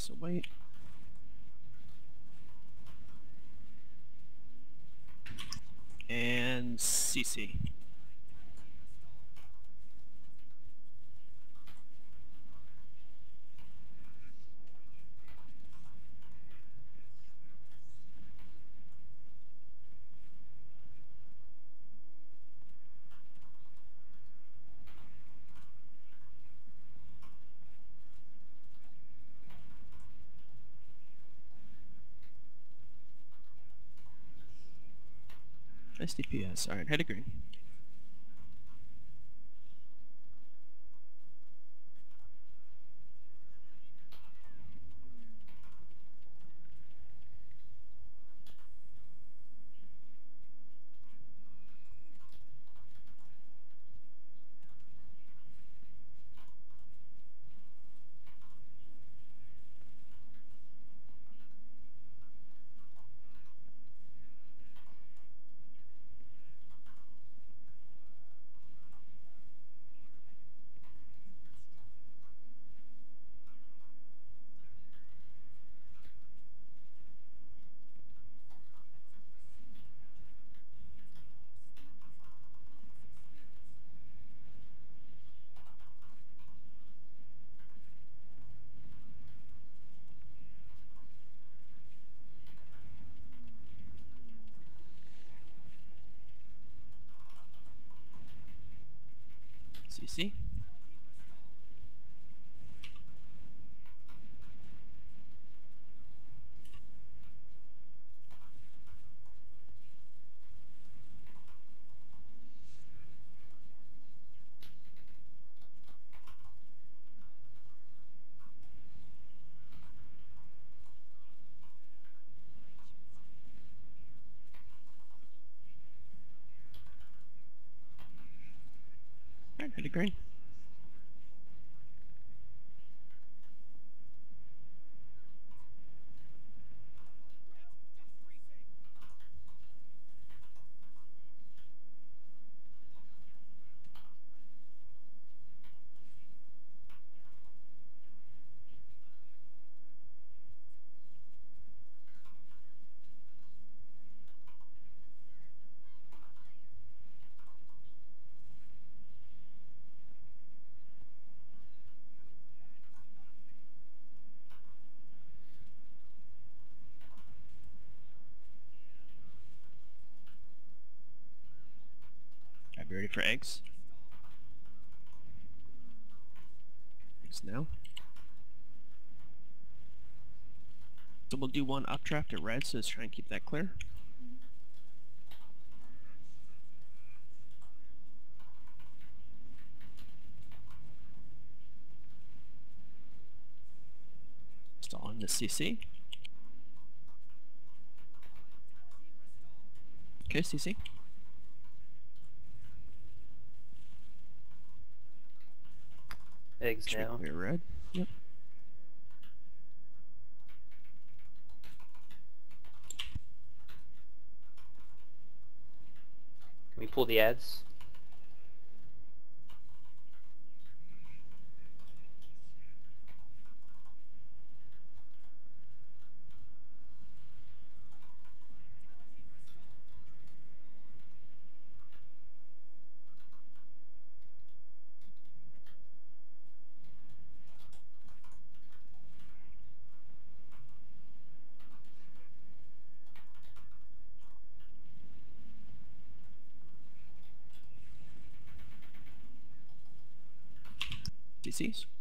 So wait. And CC. Nice DPS. Alright, head to green. CC. Alright, head to green. Alright, be ready for eggs. Eggs now. So we'll do one updraft at red, so let's try and keep that clear. Still on the CC. Okay, CC. Eggs Should now. be clear red. Yep. Can we pull the ads? CCs.